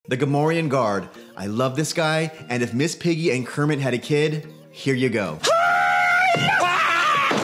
The Gamorrean Guard. I love this guy, and if Miss Piggy and Kermit had a kid, here you go.